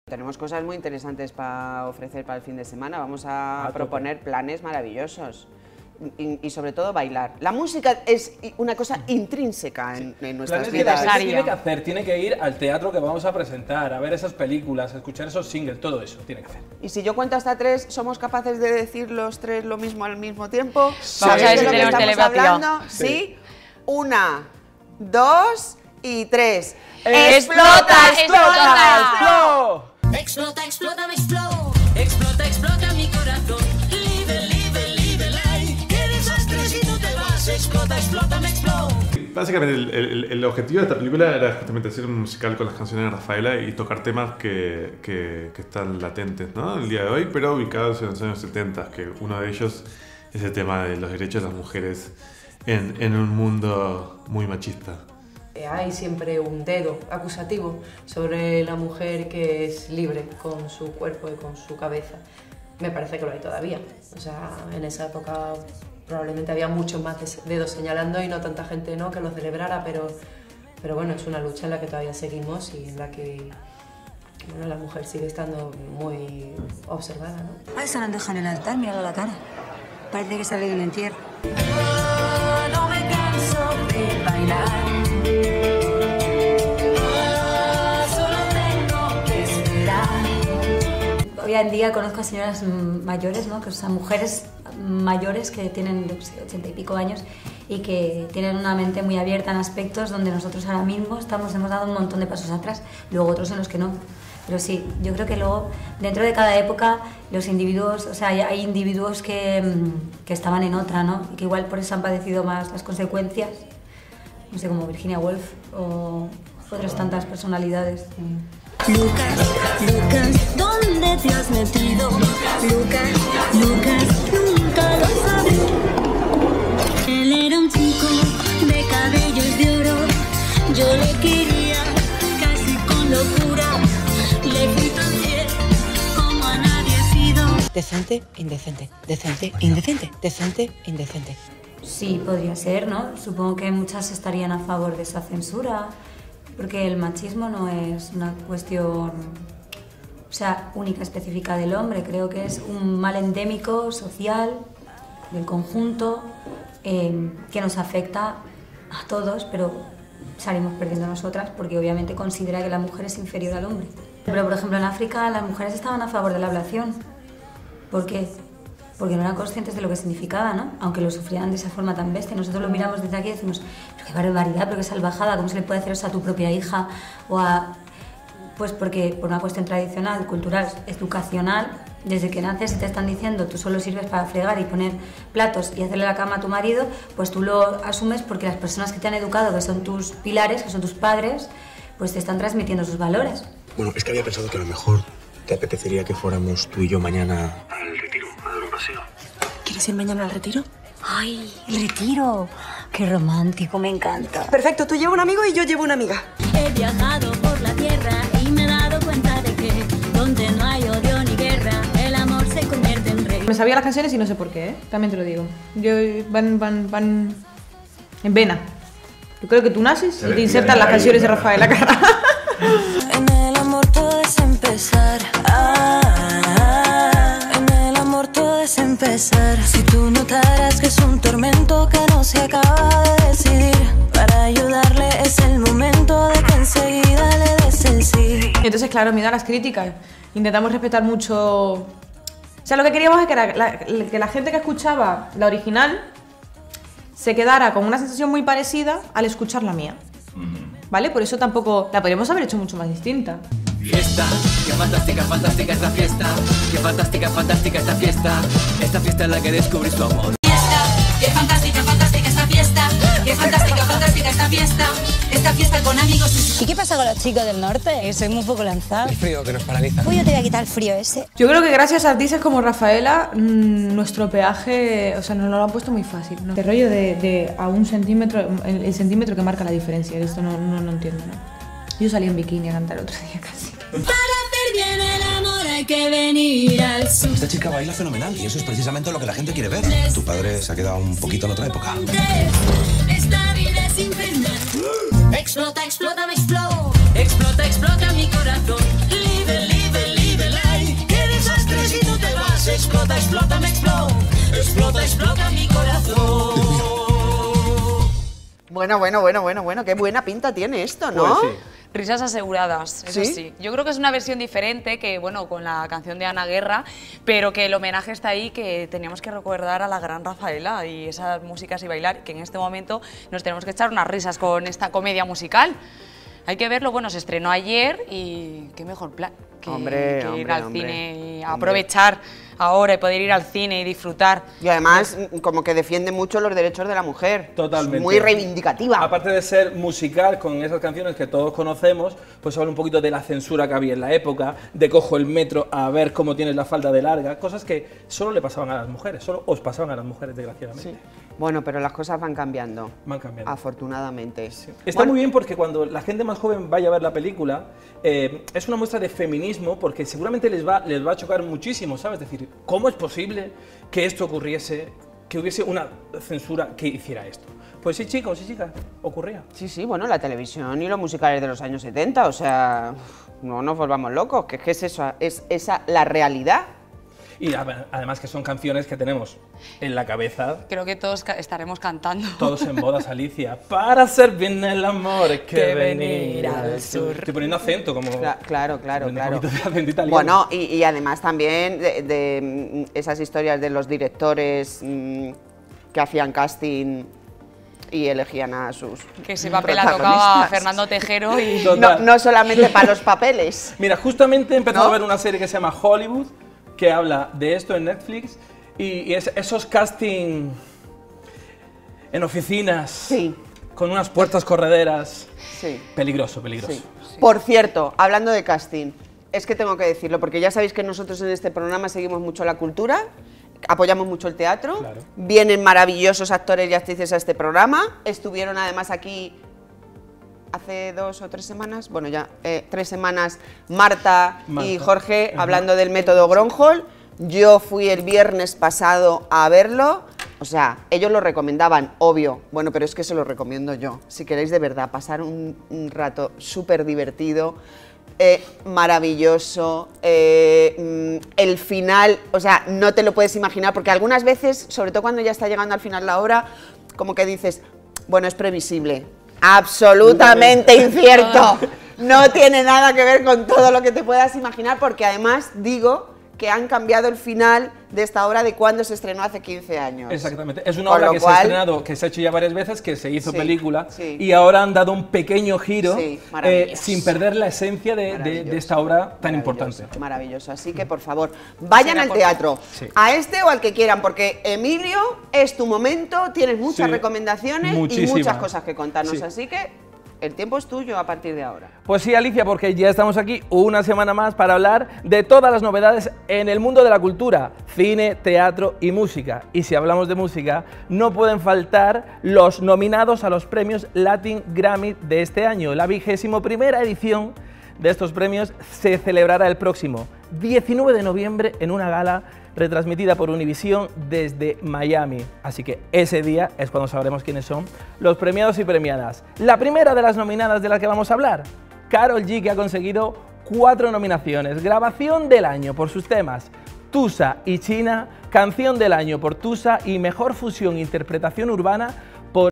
Tenemos cosas muy interesantes para ofrecer para el fin de semana. Vamos a proponer planes maravillosos. Y sobre todo bailar. La música es una cosa intrínseca en nuestras vidas. ¿Qué tiene que hacer? Tiene que ir al teatro que vamos a presentar, a ver esas películas, a escuchar esos singles, todo eso tiene que hacer. Y si yo cuento hasta 3, ¿somos capaces de decir los 3 lo mismo al mismo tiempo? Sí. Vamos a ver si tenemos telepatía. ¿Sí? 1, 2 y 3. ¡Explota, explota! Explota, explota, me explodo. Explota, explota mi corazón. Live, live, live life. Qué desastre si tú te vas. Explota, explota, me explodo. Básicamente el objetivo de esta película era justamente hacer un musical con las canciones de Rafaela y tocar temas que están latentes, ¿no? El día de hoy, pero ubicados en los años 70, que uno de ellos es el tema de los derechos de las mujeres en un mundo muy machista. Hay siempre un dedo acusativo sobre la mujer que es libre con su cuerpo y con su cabeza. Me parece que lo hay todavía. O sea, en esa época probablemente había muchos más dedos señalando y no tanta gente no que lo celebrara, pero bueno, es una lucha en la que todavía seguimos y en la que bueno, la mujer sigue estando muy observada, ¿no? A esa la han dejado en el altar, mírala la cara. Parece que sale de un entierro. No me canso de bailar. Hoy en día conozco a señoras mayores, ¿no? Que son mujeres mayores que tienen 80 y pico años y que tienen una mente muy abierta en aspectos donde nosotros ahora mismo hemos dado un montón de pasos atrás, luego otros en los que no. Pero sí, yo creo que luego, dentro de cada época, los individuos, o sea, hay individuos que estaban en otra, ¿no? Y que igual por eso han padecido más las consecuencias, no sé, como Virginia Woolf o otras tantas personalidades. Lucas, Lucas, ¿dónde te has metido? Lucas, Lucas, nunca lo sabré. Él era un chico de cabellos de oro. Yo le quería casi con locura. Le fui tan fiel como a nadie he sido. Decente, indecente, decente, indecente, decente, indecente. Sí, podría ser, ¿no? Supongo que muchas estarían a favor de esa censura. Porque el machismo no es una cuestión, o sea, única, específica del hombre. Creo que es un mal endémico, social, del conjunto, que nos afecta a todos, pero salimos perdiendo nosotras porque obviamente considera que la mujer es inferior al hombre. Pero, por ejemplo, en África las mujeres estaban a favor de la ablación. ¿Por qué? Porque no eran conscientes de lo que significaba, ¿no? Aunque lo sufrían de esa forma tan bestia. Nosotros lo miramos desde aquí y decimos, pero qué barbaridad, pero qué salvajada, ¿cómo se le puede hacer eso a tu propia hija? O a... Pues porque por una cuestión tradicional, cultural, educacional, desde que naces te están diciendo tú solo sirves para fregar y poner platos y hacerle la cama a tu marido, pues tú lo asumes porque las personas que te han educado, que son tus pilares, que son tus padres, pues te están transmitiendo sus valores. Bueno, es que había pensado que a lo mejor te apetecería que fuéramos tú y yo mañana al retiro, a dar un paseo. ¿Quieres ir mañana al retiro? ¡Ay, el retiro! ¡Qué romántico, me encanta! Perfecto, tú llevas un amigo y yo llevo una amiga. He viajado por la tierra y me he dado cuenta de que donde no hay odio ni guerra, el amor se convierte en rey. Me sabía las canciones y no sé por qué, ¿eh? También te lo digo. Van en vena. Yo creo que tú naces y te insertan las canciones de Rafael a cara. En el amor puedes empezar. En el amor puedes empezar. Si tú notaras que es un tormento que no se acaba de decidir, para ayudarle es el momento de que enseguida le des el sí. Entonces, claro, mira las críticas. Intentamos respetar mucho. O sea, lo que queríamos es que la gente que escuchaba la original se quedara con una sensación muy parecida al escuchar la mía. ¿Vale? Por eso tampoco la podríamos haber hecho mucho más distinta. Fiesta, qué fantástica, fantástica esta fiesta. Qué fantástica, fantástica esta fiesta. Esta fiesta en la que descubrí tu amor. Fiesta, qué fantástica, fantástica esta fiesta. Qué fantástica, fantástica esta fiesta. Esta fiesta con amigos. ¿Y qué pasa con los chicos del norte? Soy muy poco lanzado. El frío que nos paraliza. Uy, yo te voy a quitar el frío ese. Yo creo que gracias a artistas como Rafaela, nuestro peaje, o sea, nos lo han puesto muy fácil, ¿no? El rollo de a un centímetro, el centímetro que marca la diferencia, esto no entiendo, ¿no? Yo salí en bikini a cantar el otro día casi. Para hacer bien el amor hay que venir al sur. Esta chica baila fenomenal y eso es precisamente lo que la gente quiere ver. Tu padre se ha quedado un poquito en otra época. Esta vida es infernal. Explota, explota, me explodo. Explota, explota mi corazón. Live, live, Bueno, qué buena pinta tiene esto, ¿no? Pues sí. Risas aseguradas, eso sí. Yo creo que es una versión diferente que, bueno, con la canción de Ana Guerra, pero que el homenaje está ahí, que teníamos que recordar a la gran Rafaela y esas músicas y bailar, que en este momento nos tenemos que echar unas risas con esta comedia musical. Hay que verlo, bueno, se estrenó ayer y qué mejor plan que ir al cine y aprovechar ahora y poder ir al cine y disfrutar. Y además, como que defiende mucho los derechos de la mujer. Totalmente. Muy reivindicativa. Aparte de ser musical con esas canciones que todos conocemos, pues habla un poquito de la censura que había en la época, de cojo el metro a ver cómo tienes la falda de larga, cosas que solo le pasaban a las mujeres, solo os pasaban a las mujeres, desgraciadamente. Sí. Bueno, pero las cosas van cambiando. Van cambiando. Afortunadamente. Sí. Está muy bien porque cuando la gente más joven vaya a ver la película, es una muestra de feminismo porque seguramente les va a chocar muchísimo, ¿sabes? Es decir, ¿cómo es posible que esto ocurriese, que hubiese una censura que hiciera esto? Pues sí, chicos, sí, chicas, ocurría. Sí, bueno, la televisión y los musicales de los años 70, o sea, no nos volvamos locos, que es eso, es esa la realidad. Y además que son canciones que tenemos en la cabeza. Creo que todos estaremos cantando. Todos en bodas, Alicia. Para hacer bien el amor hay que venir al sur. Estoy poniendo acento como... Claro. De bueno, y además también de esas historias de los directores que hacían casting y elegían a sus que ese papel la tocaba a Fernando Tejero y... No solamente para los papeles. Mira, justamente he empezado a ver una serie que se llama Hollywood, que habla de esto en Netflix, y esos casting en oficinas, sí, con unas puertas correderas, sí, peligroso. Sí. Por cierto, hablando de casting, es que tengo que decirlo, porque ya sabéis que nosotros en este programa seguimos mucho la cultura, apoyamos mucho el teatro, claro. Vienen maravillosos actores y actrices a este programa, estuvieron además aquí hace 2 o 3 semanas, bueno ya 3 semanas, Marta y Jorge hablando del método Gronholm. Yo fui el viernes pasado a verlo, o sea, ellos lo recomendaban, obvio, bueno, pero es que se lo recomiendo yo. Si queréis de verdad pasar un rato súper divertido, maravilloso, el final, o sea, no te lo puedes imaginar, porque algunas veces, sobre todo cuando ya está llegando al final la obra, como que dices, bueno, es previsible. Absolutamente incierto. No tiene nada que ver con todo lo que te puedas imaginar, porque además digo que han cambiado el final de esta obra de cuando se estrenó hace 15 años. Exactamente. Es una obra que se ha estrenado, que se ha hecho ya varias veces, que se hizo película, y ahora han dado un pequeño giro sin perder la esencia de esta obra tan importante. Maravilloso. Así que, por favor, vayan al teatro, a este o al que quieran, porque Emilio, es tu momento, tienes muchas recomendaciones y muchas cosas que contarnos, así que el tiempo es tuyo a partir de ahora. Pues sí, Alicia, porque ya estamos aquí una semana más para hablar de todas las novedades en el mundo de la cultura, cine, teatro y música. Y si hablamos de música, no pueden faltar los nominados a los premios Latin Grammy de este año. La 21ª edición de estos premios se celebrará el próximo 19 de noviembre en una gala retransmitida por Univision desde Miami. Así que ese día es cuando sabremos quiénes son los premiados y premiadas. La primera de las nominadas de la que vamos a hablar, Karol G, que ha conseguido 4 nominaciones. Grabación del año por sus temas Tusa y China, Canción del año por Tusa y Mejor Fusión e Interpretación Urbana